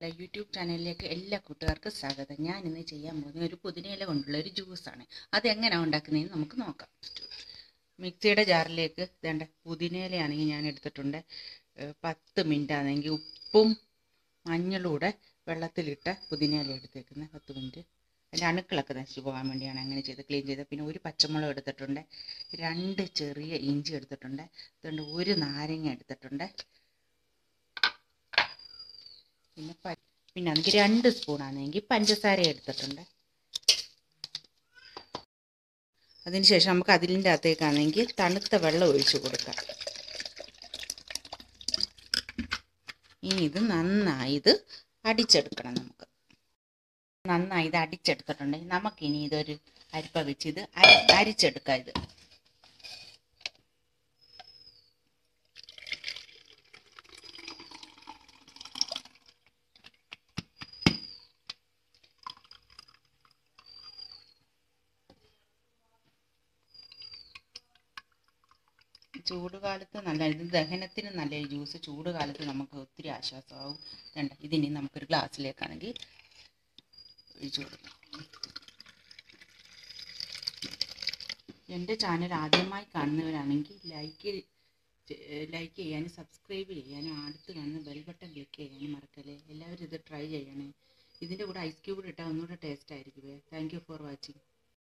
നമ്മുടെ യൂട്യൂബ് ചാനലിലേക്ക് എല്ലാ കൂട്ടുകാർക്കും സ്വാഗതം. ഞാൻ ഇന്ന് ചെയ്യാൻ പോകുന്ന ഒരു പുതിനയില കൊണ്ടുള്ള ഒരു ജ്യൂസാണ്. അതെങ്ങനെയാണ് ഉണ്ടാക്കുന്നതെന്ന് നമുക്ക് നോക്കാം. മിക്സിയുടെ ജാറിലേക്ക് വേണ്ട പുതിനയിലയാണെങ്കിൽ ഞാൻ എടുത്തിട്ടുണ്ട്. 10 മിനിറ്റ് ആണെങ്കിൽ ഉപ്പും മഞ്ഞളും കൂടെ വെള്ളത്തിലിട്ട പുതിനയില എടുത്തേക്കുന്നത് 10 മിനിറ്റ്. അതിൻ്റെ അണുക്കളൊക്കെ നശിച്ചു പോകാൻ വേണ്ടിയാണ് അങ്ങനെ ചെയ്ത് ക്ലീൻ ചെയ്ത്. പിന്നെ ഒരു പച്ചമുളക് എടുത്തിട്ടുണ്ട്, 2 ചെറിയ ഇഞ്ചി എടുത്തിട്ടുണ്ട്, അതുകൊണ്ട് 1 നാരങ്ങ എടുത്തിട്ടുണ്ട്. പിന്നെ അതിലേക്ക് 2 സ്പൂണാണെങ്കിൽ പഞ്ചസാര എടുത്തിട്ടുണ്ട്. അതിനുശേഷം നമുക്ക് അതിൻ്റെ അകത്തേക്കാണെങ്കിൽ തണുത്ത വെള്ളം ഒഴിച്ച് കൊടുക്കാം. ഇനി ഇത് നന്നായി അടിച്ചെടുക്കണം. നന്നായി ഇത് അടിച്ചെടുത്തിട്ടുണ്ടെങ്കിൽ നമുക്കിനി ഇതൊരു അരിപ്പ വെച്ച് ഇത് അരിച്ചെടുക്കാം. ഇത് ചൂടുകാലത്ത് ഇത് ദഹനത്തിന് നല്ല ജ്യൂസ്. ചൂടുകാലത്ത് നമുക്ക് ഒത്തിരി ആശ്വാസമാവും. വേണ്ട ഇതിനി നമുക്കൊരു ഗ്ലാസ്സിലേക്കാണെങ്കിൽ ഒഴിച്ചു കൊടുക്കാം. എൻ്റെ ചാനൽ ആദ്യമായി കാണുന്നവരാണെങ്കിൽ ലൈക്ക് ചെയ്യാനും സബ്സ്ക്രൈബ് ചെയ്യാനും അടുത്ത് കാണുന്ന ബെൽ ബട്ടൺ ക്ലിക്ക് ചെയ്യാനും മറക്കല്ലേ. എല്ലാവരും ഇത് ട്രൈ ചെയ്യണേ. ഇതിൻ്റെ കൂടെ ഐസ് ക്യൂബ് ഇട്ടാൽ ഒന്നുകൂടെ ടേസ്റ്റ് ആയിരിക്കും. Thank you for watching.